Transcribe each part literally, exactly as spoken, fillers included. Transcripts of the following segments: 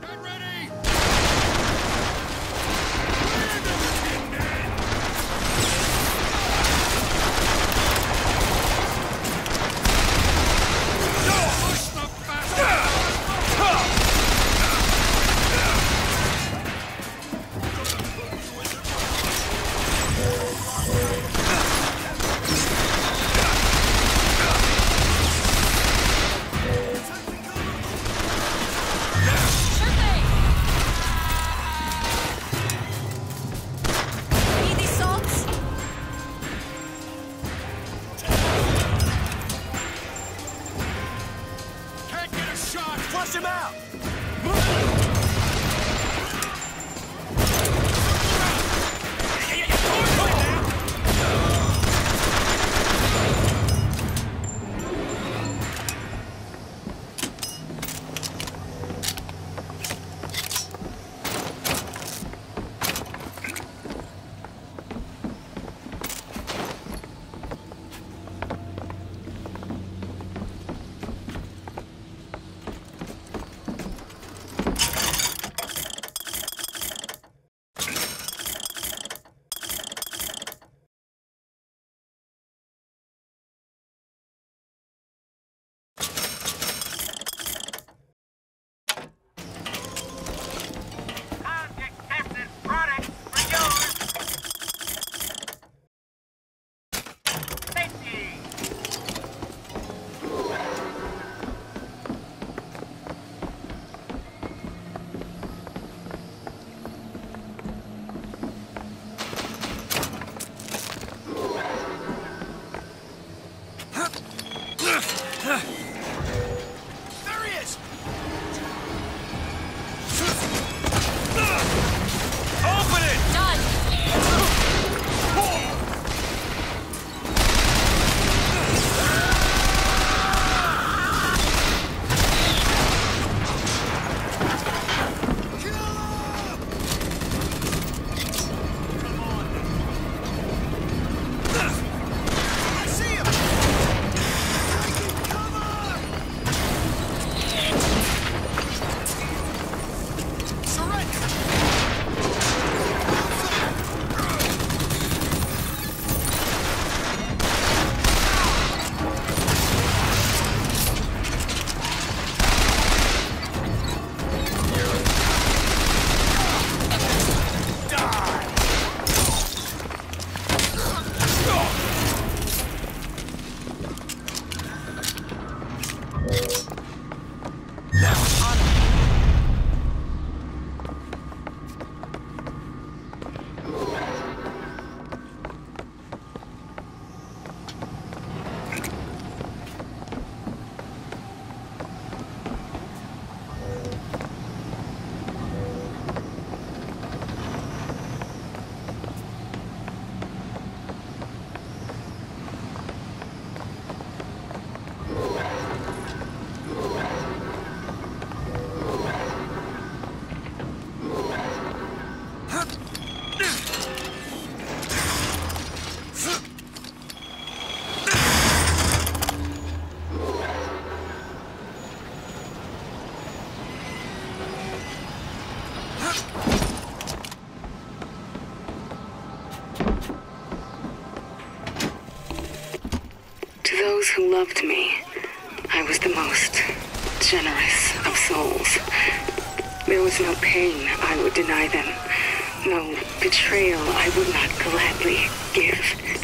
those who loved me, I was the most generous of souls. There was no pain I would deny them, no betrayal I would not gladly give.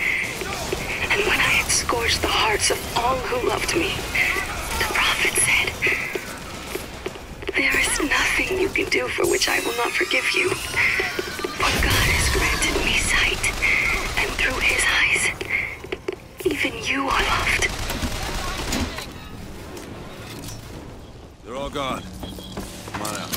And when I had scorched the hearts of all who loved me, the prophet said, "There is nothing you can do for which I will not forgive you. For God has granted me sight, and through his eyes, even you are loved." They're all gone. Come on out.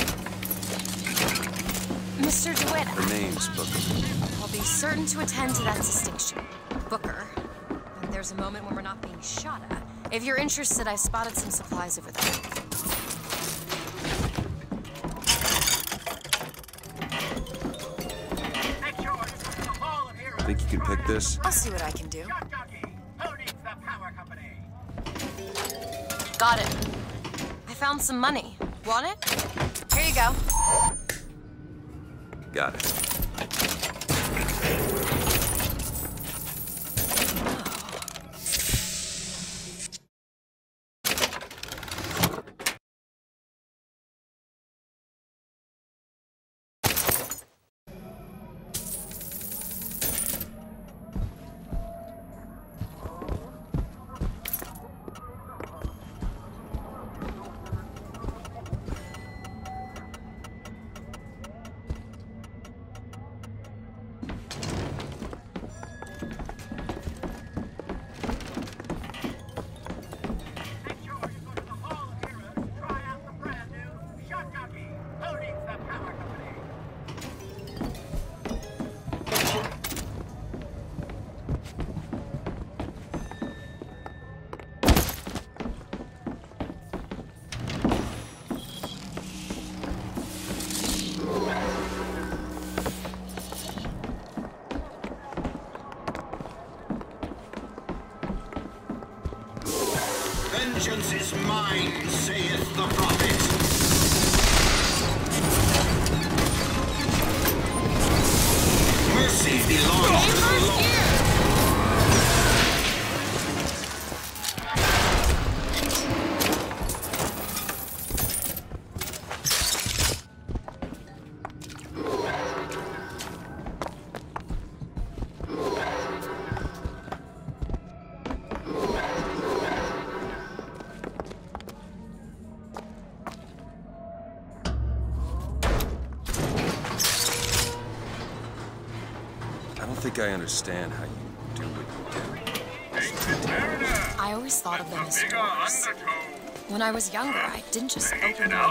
Mister DeWitt. Her name's Booker. I'll be certain to attend to that distinction. Booker. And there's a moment when we're not being shot at. If you're interested, I spotted some supplies over there. Think you can pick this? I'll see what I can do. Got it. I found some money. Want it? Here you go. Got it. Vengeance is mine, saith the prophet. Mercy belongs to the Lord. I don't think I understand how you do what you do. I always thought of them as doors. When I was younger, I didn't just open them.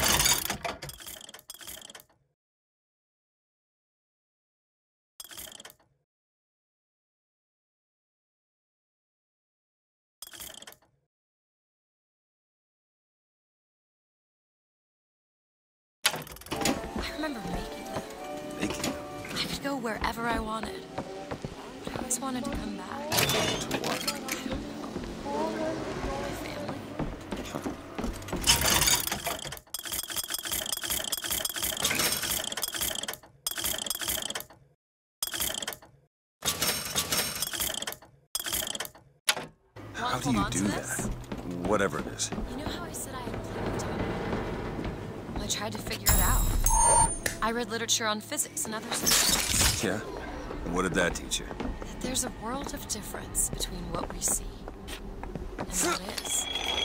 I remember making them. Making them? I could go wherever I wanted. But I always wanted to come back. To what? I don't know. My family. How Want do to you hold on do to that? this? Whatever it is. You know how I said I had plenty of time? Well, I tried to figure it out. I read literature on physics and other subjects. Yeah? And what did that teach you? That there's a world of difference between what we see and what is.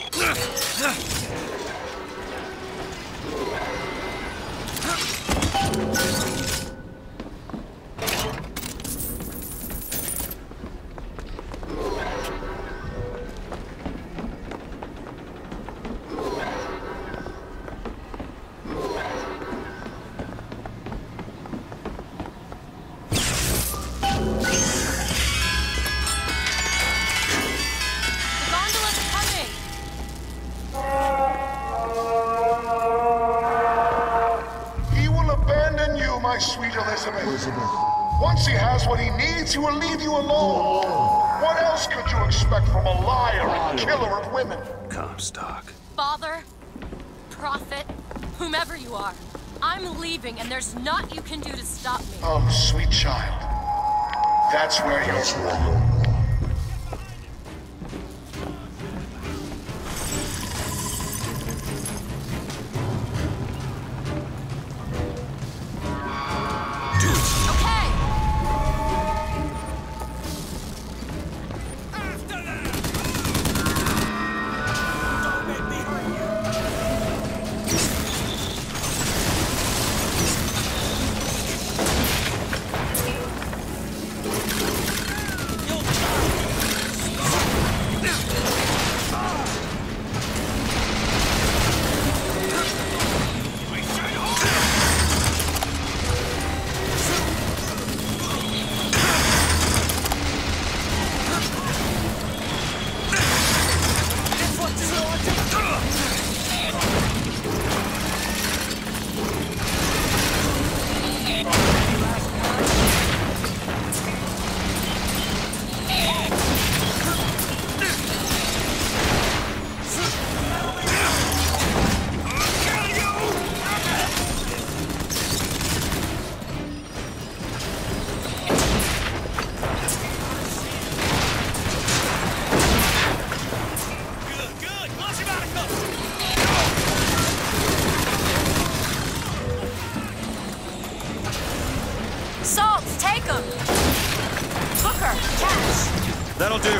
My sweet Elizabeth. Elizabeth. Once he has what he needs, he will leave you alone. What else could you expect from a liar and killer of women? Comstock. Father, prophet, whomever you are, I'm leaving and there's naught you can do to stop me. Oh, sweet child. That's where you're wrong. You'll That'll do.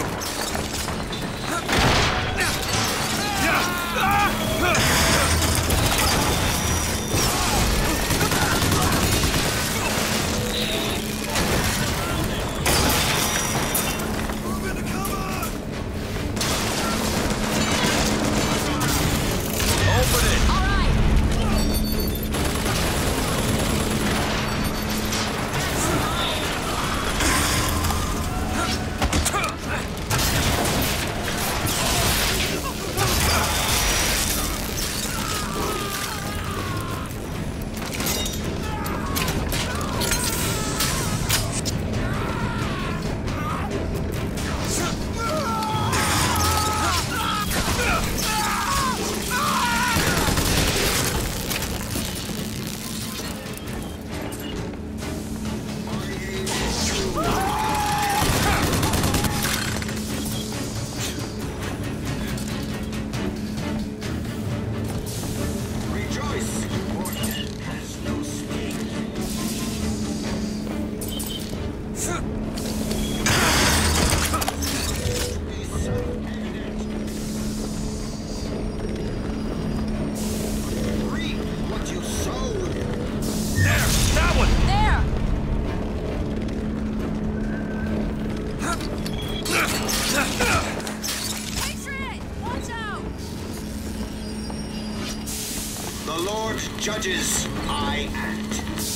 The Lord judges, I act.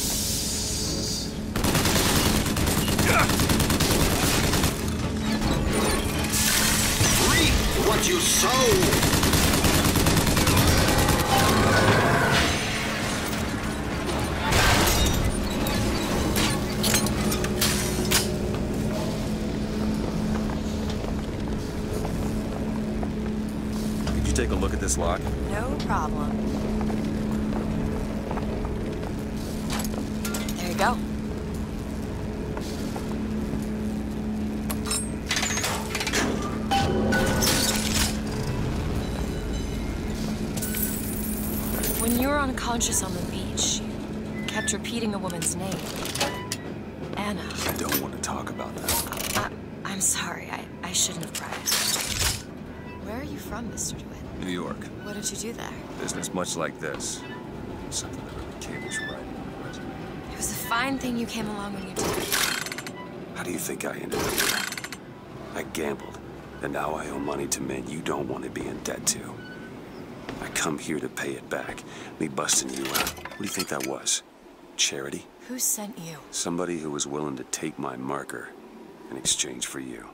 Reap what you sow. Take a look at this lock? No problem. There you go. When you were unconscious on the beach, you kept repeating a woman's name. Anna. I don't want to talk about that. I, I'm sorry. I, I shouldn't have cried. Where are you from, Mister DeWitt? New York. What did you do there? Business much like this. Something that really came was right on the resume. It was a fine thing you came along when you did. How do you think I ended up here? I gambled, and now I owe money to men you don't want to be in debt to. I come here to pay it back. Me busting you out. What do you think that was? Charity? Who sent you? Somebody who was willing to take my marker in exchange for you.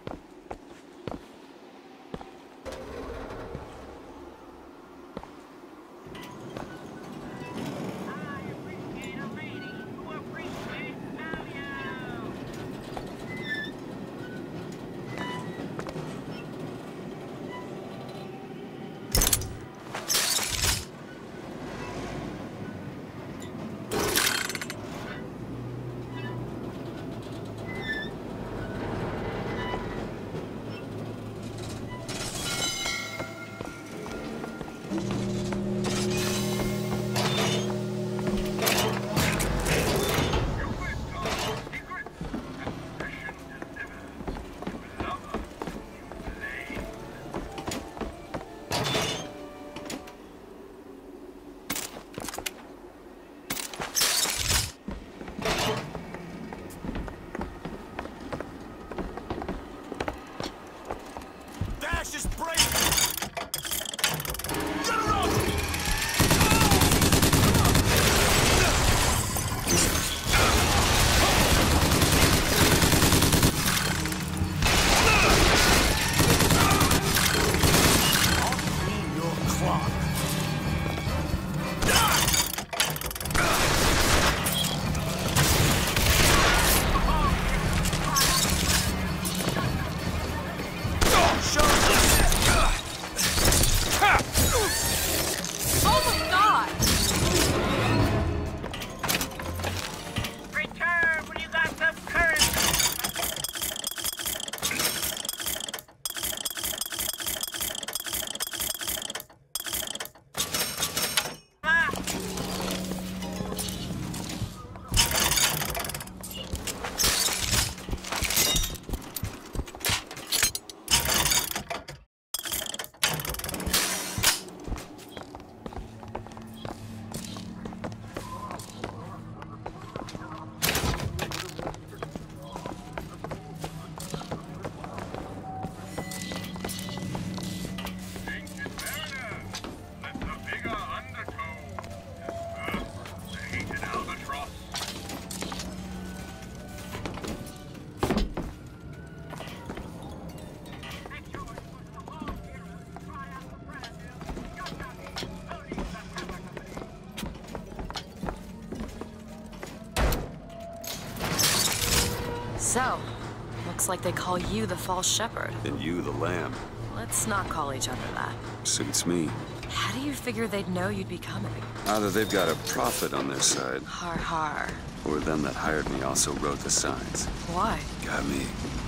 So, looks like they call you the false shepherd. And you the lamb. Let's not call each other that. Suits me. How do you figure they'd know you'd be coming? Either they've got a prophet on their side, Har har. or them that hired me also wrote the signs. Why? Got me.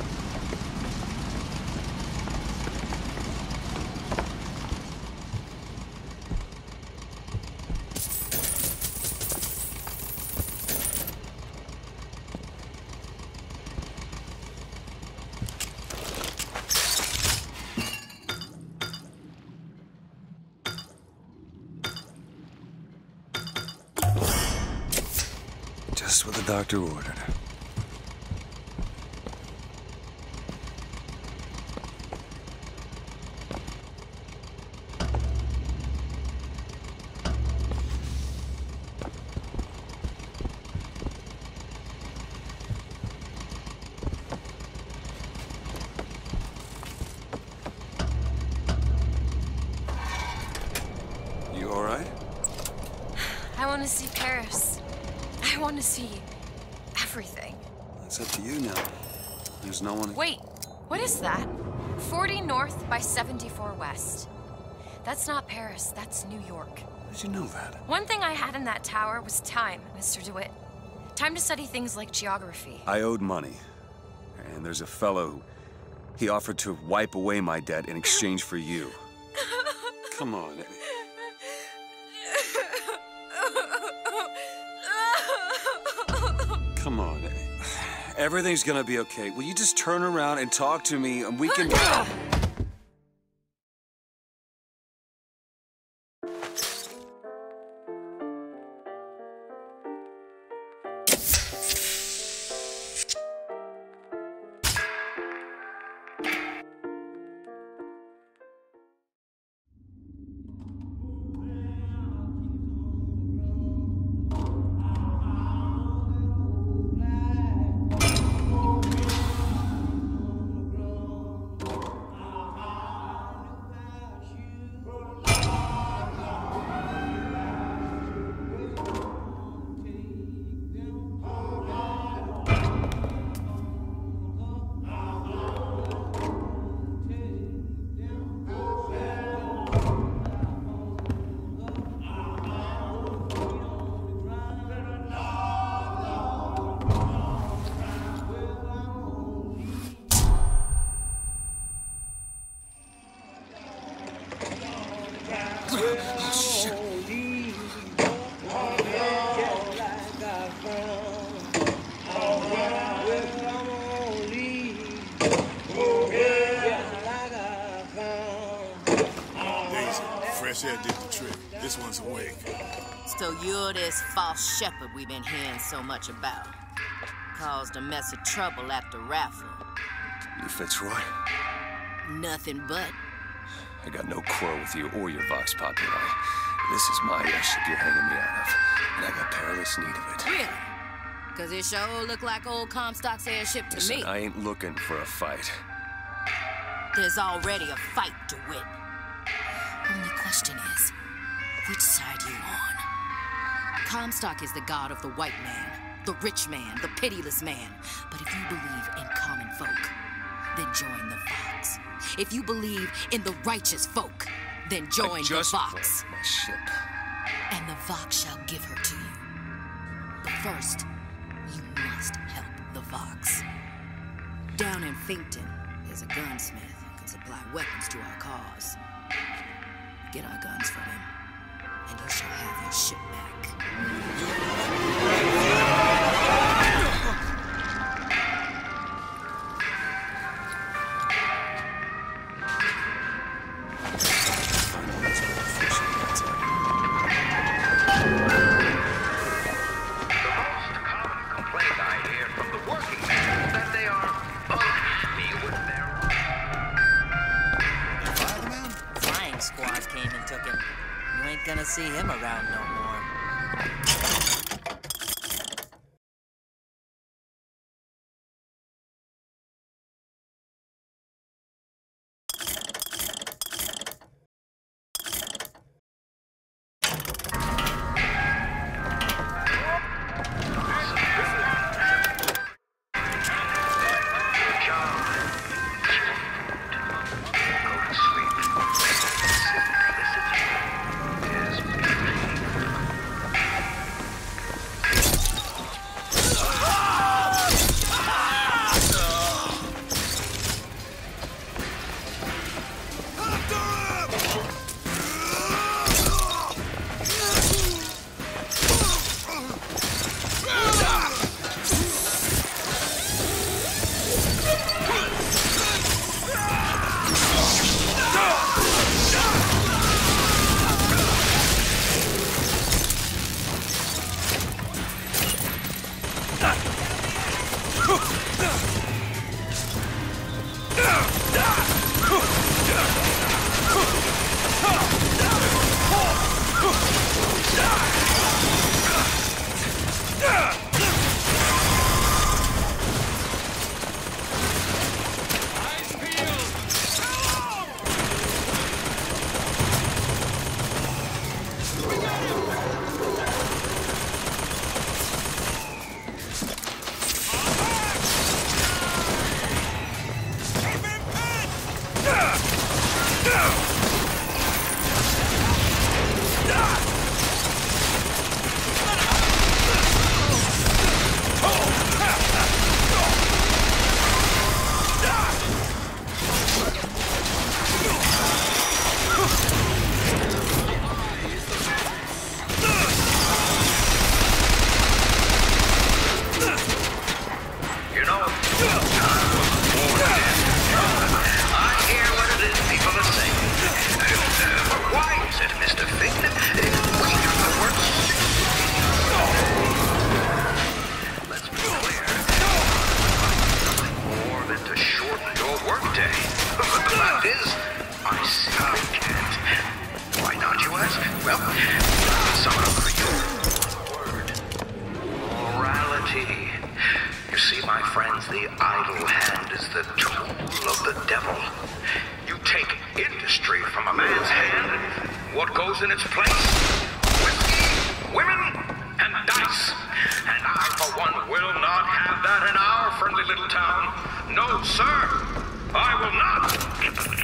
Just what the doctor ordered. You all right? I want to see Paris. I want to see everything. It's up to you now. There's no one... Wait, what is that? forty north by seventy-four west. That's not Paris, that's New York. How did you know that? One thing I had in that tower was time, Mister DeWitt. Time to study things like geography. I owed money. And there's a fellow who... He offered to wipe away my debt in exchange for you. Come on. Come on. Everything's gonna be okay. Will you just turn around and talk to me and we can... Fresh air did the trick. This one's awake. So you're this false shepherd we've been hearing so much about. Caused a mess of trouble at the raffle. You Fitzroy? Nothing but. I got no quarrel with you or your Vox Populi. This is my airship you're hanging me out of, and I got perilous need of it. Really? Because it sure look like old Comstock's airship to Listen, me. I ain't looking for a fight. There's already a fight to win. Only question is, which side you on? Comstock is the god of the white man, the rich man, the pitiless man. But if you believe in common folk, then join the Vox. If you believe in the righteous folk, then join I just the Vox. broke my ship. And the Vox shall give her to you. But first, you must help the Vox. Down in Finkton, there's a gunsmith who can supply weapons to our cause. Get our guns from him, and you shall have your ship Gonna see him around no more. day. The fact is, I simply can't. Why not, you ask? Well, some of the word. Morality. You see, my friends, the idle hand is the tool of the devil. You take industry from a man's hand, and what goes in its place? Whiskey, women, and dice. And I, for one, will not have that in our friendly little town. No, sir, I will not.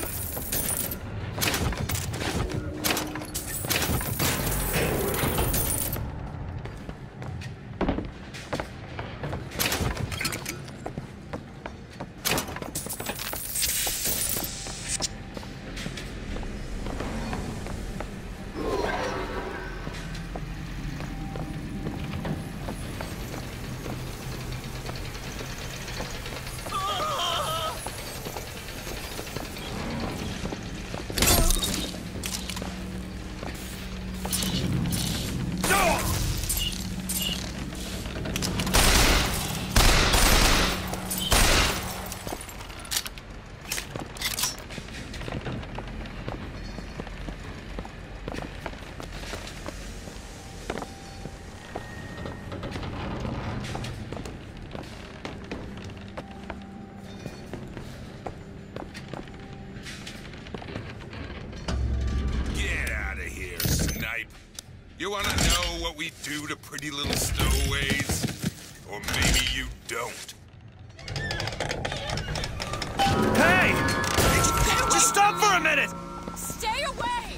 You wanna know what we do to pretty little stowaways? Or maybe you don't. Hey! Just stop for a minute! Stay away!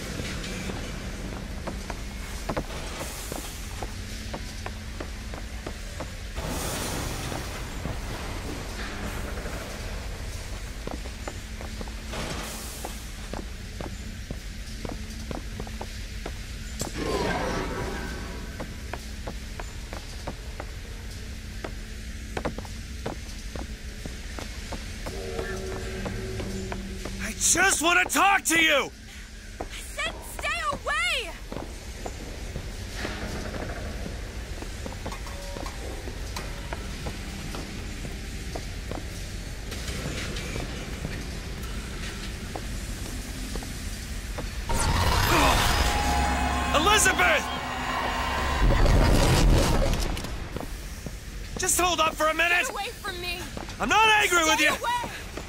Just want to talk to you! I said stay away! Elizabeth! Just hold up for a minute! Get away from me! I'm not angry stay with you! Away.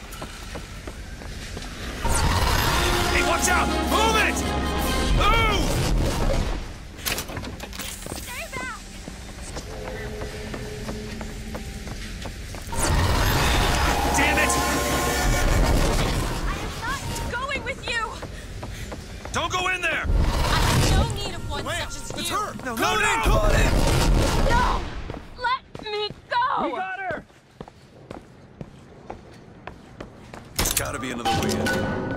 Watch out! Move it! Move! Stay back! Damn it! I am not going with you! Don't go in there! I have no need of one Wait, such as it's you! her! No, go no, in! no. Call it in! No! Let me go! We got her! There's gotta be another way in.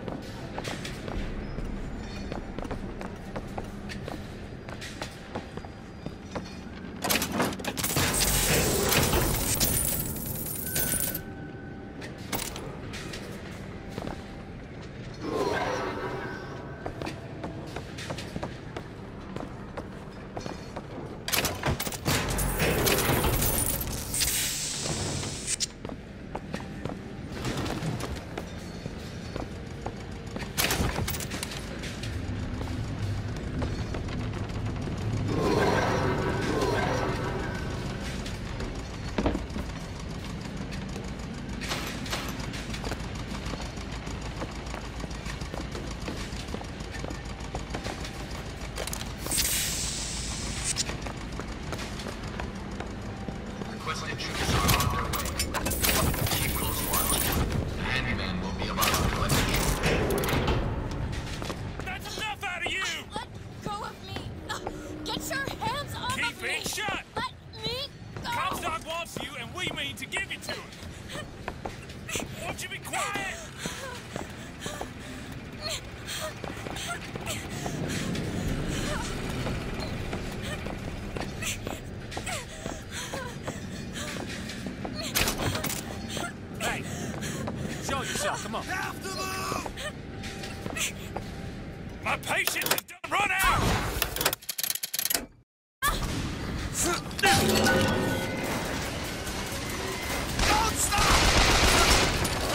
Come on. Have to move! My patience is done run out! Don't stop!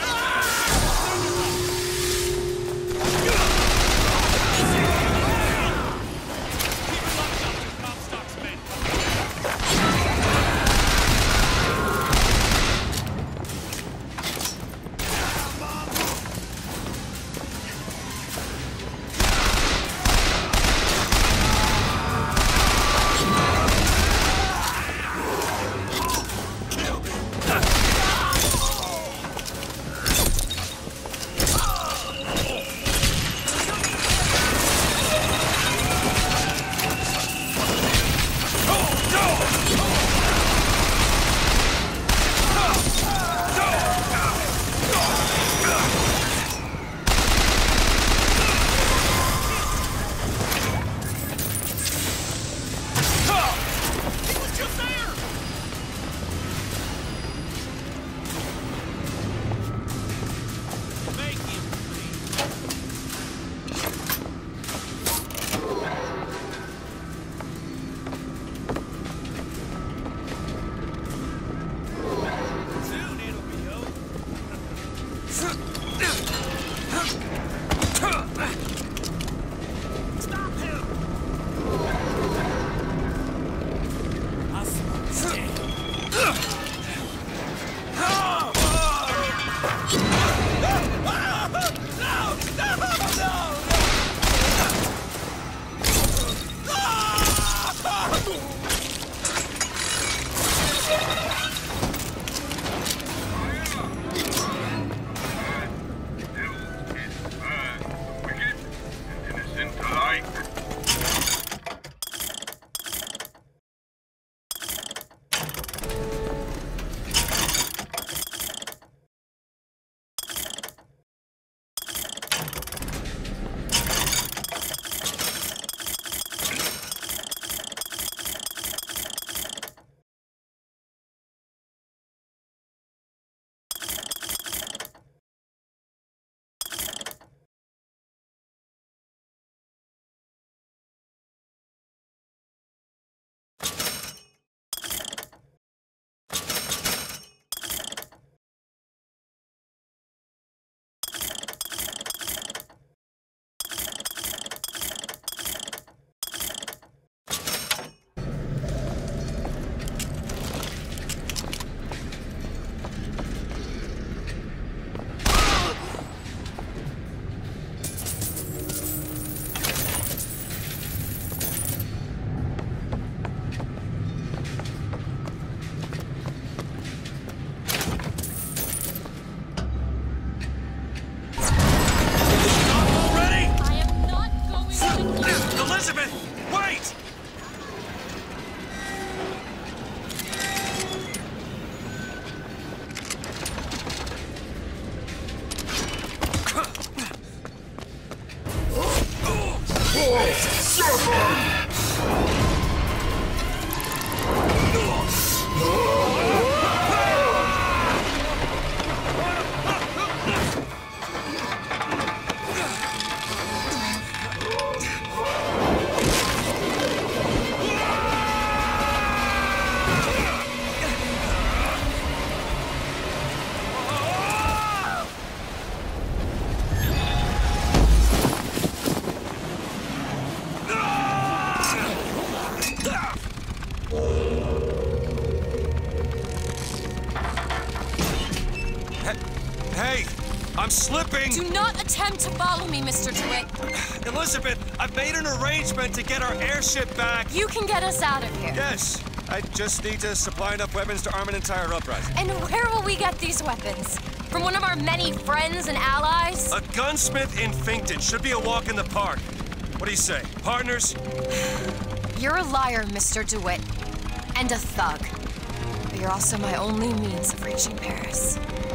Hey, I'm slipping! Do not attempt to follow me, Mister DeWitt. Elizabeth, I've made an arrangement to get our airship back. You can get us out of here. Yes, I just need to supply enough weapons to arm an entire uprising. And where will we get these weapons? From one of our many friends and allies? A gunsmith in Finkton should be a walk in the park. What do you say, partners? You're a liar, Mister DeWitt. And a thug. But you're also my only means of reaching Paris.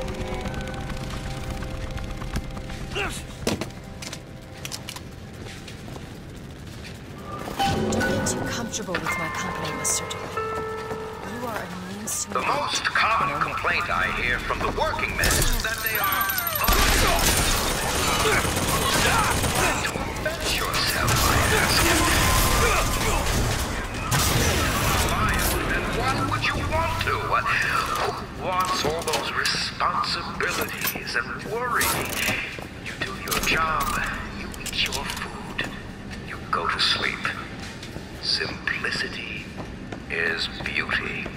Don't get too comfortable with my company, Mister DeWitt. You are a means to... The most common complaint I hear from the working men is that they are Don't bet yourself, I ask. And why would you want to? Who wants all those responsibilities and worry? You do your job, you eat your food, you go to sleep. Simplicity is beauty.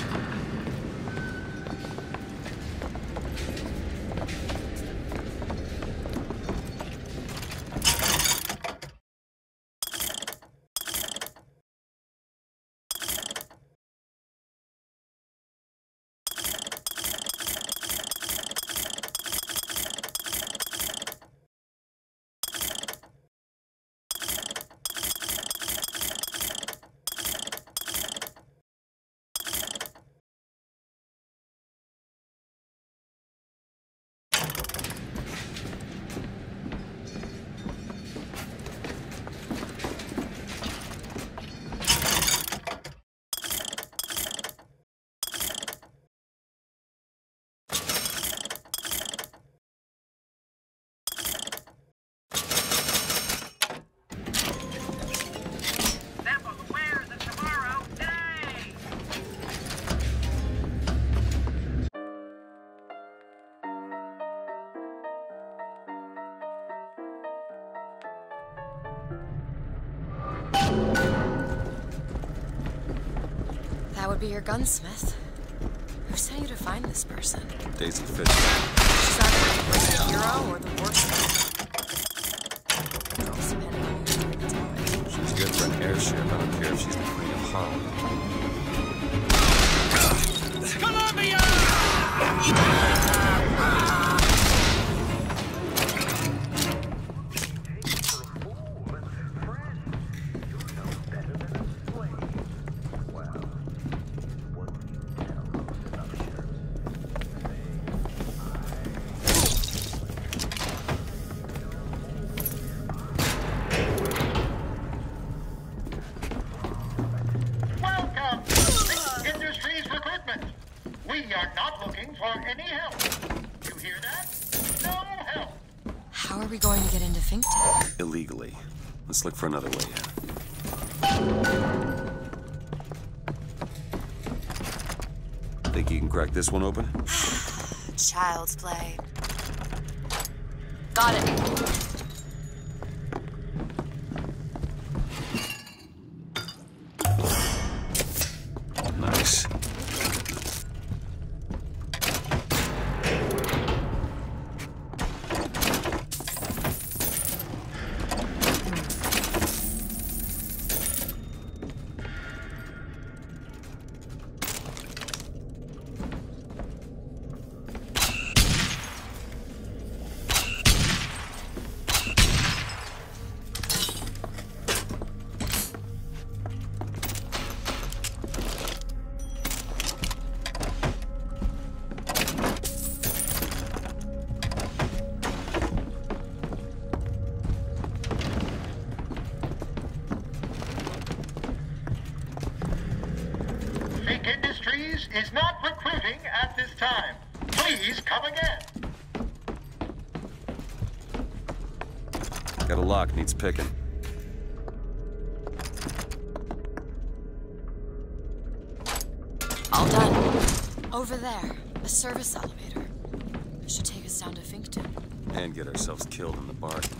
That would be your gunsmith. Who sent you to find this person? Daisy Fisher. She's either the worst hero or the worst. Girls, depending on who's doing the telling. She's good for an airship. I don't care if she's the Queen of Holland. Columbia! How are we going to get into Finkton? Illegally. Let's look for another way in. Think you can crack this one open? Child's play. Got it. Nice. Is not recruiting at this time. Please come again. Got a lock, needs picking. All done. Over there, a service elevator. It should take us down to Finkton. And get ourselves killed in the bargain.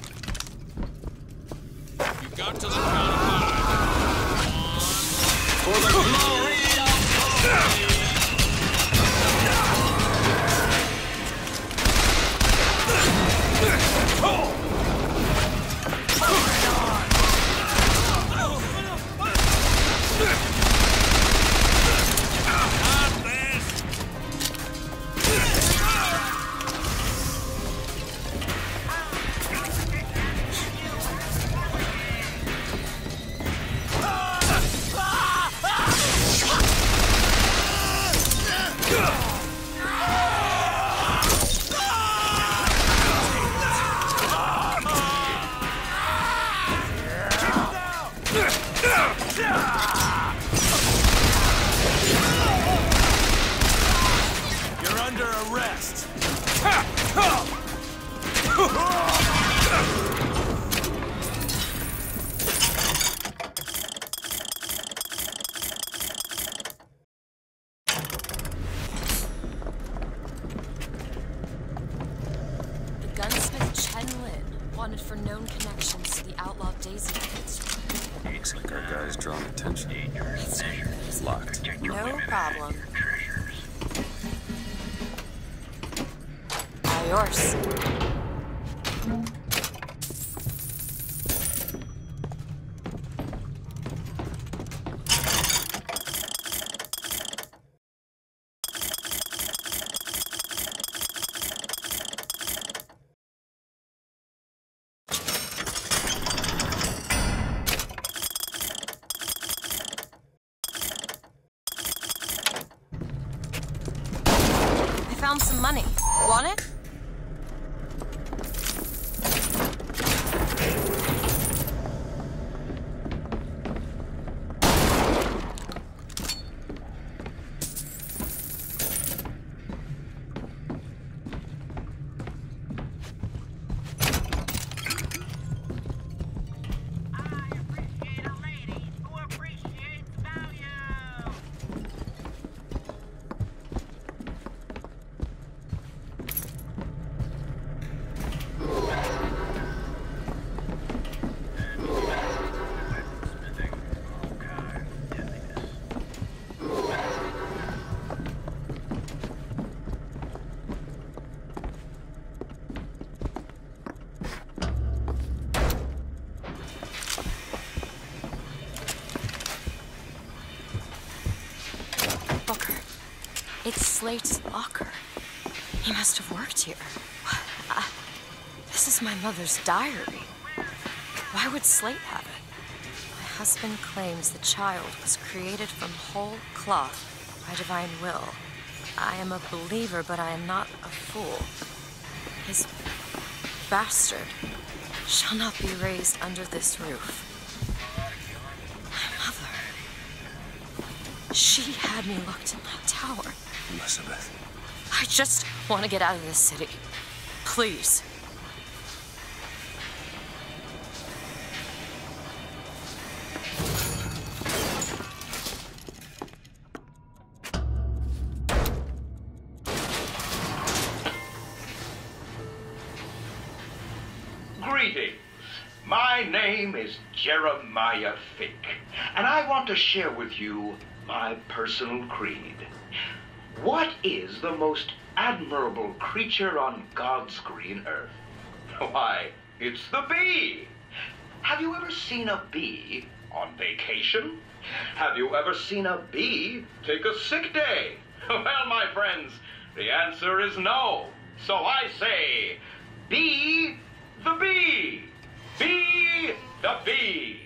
You got to the count of five. For the glory of God. You're under arrest. The gunsmith Chen Lin, wanted for known connections to the outlaw Daisy Kids. Looks like our guy's drawn attention. It's not good, is it? Locked. No problem. All yours. Found some money. Want it? It's Slate's locker. He must have worked here. I, this is my mother's diary. Why would Slate have it? My husband claims the child was created from whole cloth by divine will. I am a believer, but I am not a fool. His bastard shall not be raised under this roof. My mother, she had me locked in my tower. Elizabeth. I just want to get out of this city. Please. Greetings. My name is Jeremiah Fink, and I want to share with you my personal creed. What is the most admirable creature on God's green earth? Why, it's the bee. Have you ever seen a bee on vacation? Have you ever seen a bee take a sick day? Well, my friends, the answer is no. So I say, be the bee. Be the bee.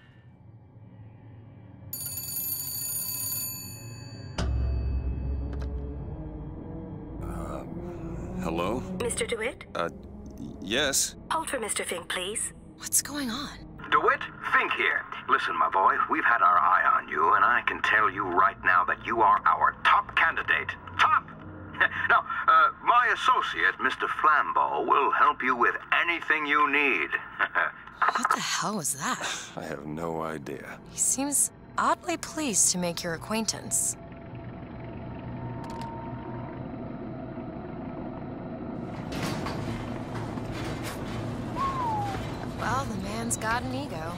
Hello? Mister DeWitt? Uh, yes? Hold for Mister Fink, please. What's going on? DeWitt, Fink here. Listen, my boy, we've had our eye on you, and I can tell you right now that you are our top candidate. Top! Now, uh, my associate, Mister Flambeau, will help you with anything you need. What the hell was that? I have no idea. He seems oddly pleased to make your acquaintance. Well, the man's got an ego.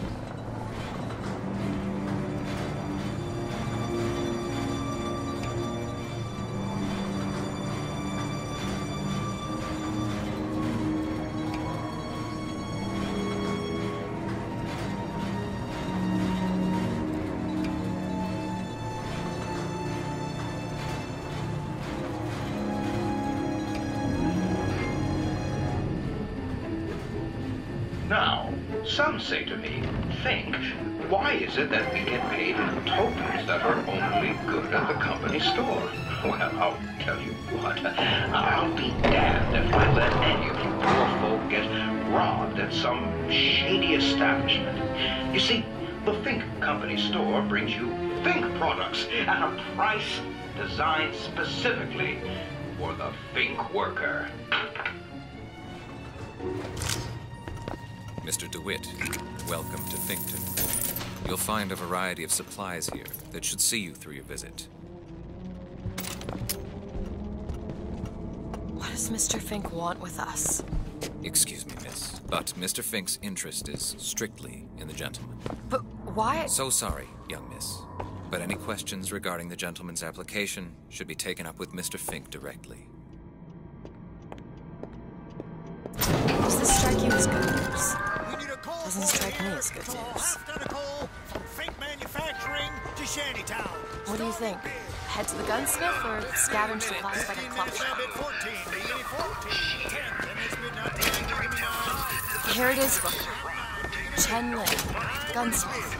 Now, some say to me, think, why is it that we get paid in tokens that are only good at the company store? Well, I'll tell you what, I'll be damned if I let any of you poor folk get robbed at some shady establishment. You see, the Think Company store brings you Think products at a price designed specifically for the Think worker. Mister DeWitt, welcome to Finkton. You'll find a variety of supplies here that should see you through your visit. What does Mister Fink want with us? Excuse me, miss, but Mister Fink's interest is strictly in the gentleman. But why? So sorry, young miss, but any questions regarding the gentleman's application should be taken up with Mister Fink directly. Does this strike you as good news? Doesn't strike me as good news. What do you think? Head to the gunsmith or scavenge supplies like a clock shop? Here it is, Booker. Chen Lin, gunsmith.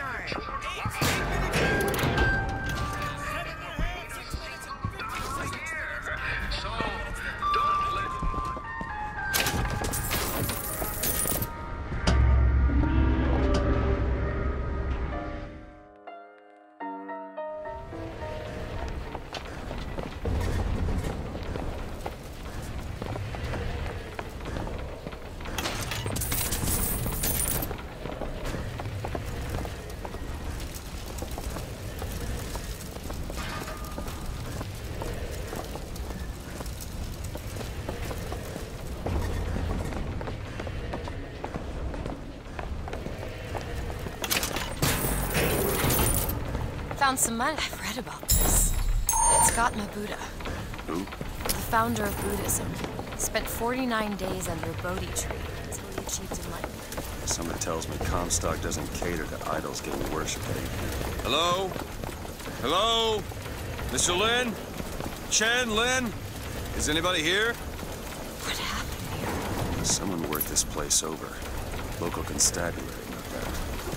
Found some money. I've read about this. It's Gautama Buddha. Who? The founder of Buddhism. Spent forty-nine days under a Bodhi tree until he achieved enlightenment. Someone tells me Comstock doesn't cater to idols getting worshipped. Hello? Hello? Mister Lin? Chen Lin? Is anybody here? What happened here? Someone worked this place over. Local constabulary, no doubt.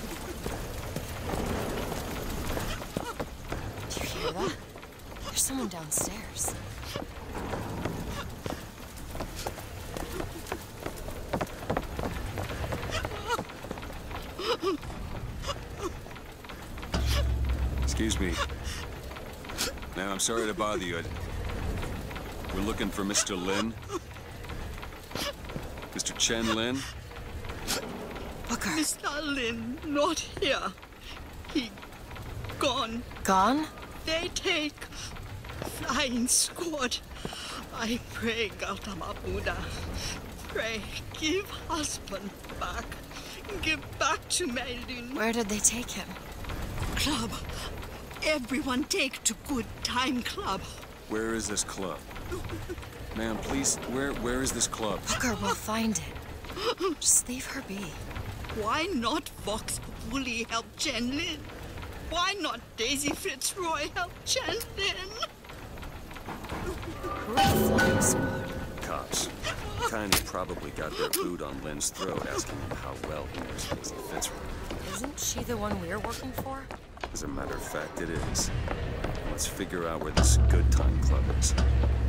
Do you hear that? There's someone downstairs. Excuse me. Now, I'm sorry to bother you. We're looking for Mister Lin. Mister Chen Lin. Booker. Mister Lin, not here. He gone. Gone? They take flying squad. I pray, Gautama Buddha. Pray, give husband back. Give back to my Lin. Where did they take him? Club. Everyone take to Good Time Club. Where is this club? Ma'am, please, where where is this club? Booker, we'll find it. Just leave her be. Why not Vox Populi help Chen Lin? Why not Daisy Fitzroy help Chen Lin? Who are the flying squad? Cops. Kind of probably got their boot on Lin's throat asking him how well he knows Daisy Fitzroy. Isn't she the one we're working for? As a matter of fact, it is. Let's figure out where this Good Time Club is.